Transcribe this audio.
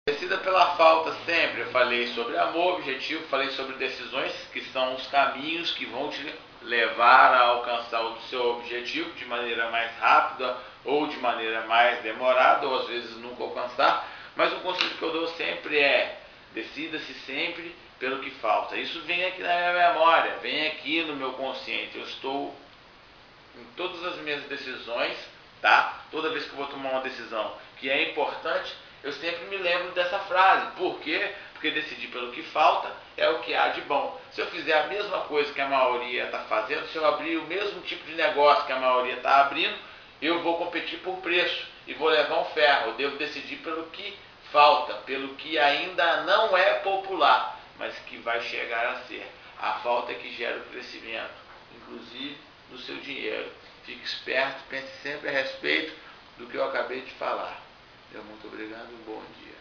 Decida pela falta sempre. Eu falei sobre amor, objetivo, falei sobre decisões, que são os caminhos que vão te levar a alcançar o seu objetivo de maneira mais rápida ou de maneira mais demorada, ou às vezes nunca alcançar. Mas o conselho que eu dou sempre é: decida-se sempre pelo que falta. Isso vem aqui na minha memória, vem aqui no meu consciente. Eu estou em todas as minhas decisões, tá? Toda vez que eu vou tomar uma decisão que é importante, eu sempre me lembro dessa frase. Por quê? Porque decidir pelo que falta é o que há de bom. Se eu fizer a mesma coisa que a maioria está fazendo, se eu abrir o mesmo tipo de negócio que a maioria está abrindo, eu vou competir por preço e vou levar um ferro. Eu devo decidir pelo que falta, pelo que ainda não é popular, mas que vai chegar a ser. A falta é que gera o crescimento, inclusive no seu dinheiro. Fique esperto, pense sempre a respeito do que eu acabei de falar. Muito obrigado e um bom dia.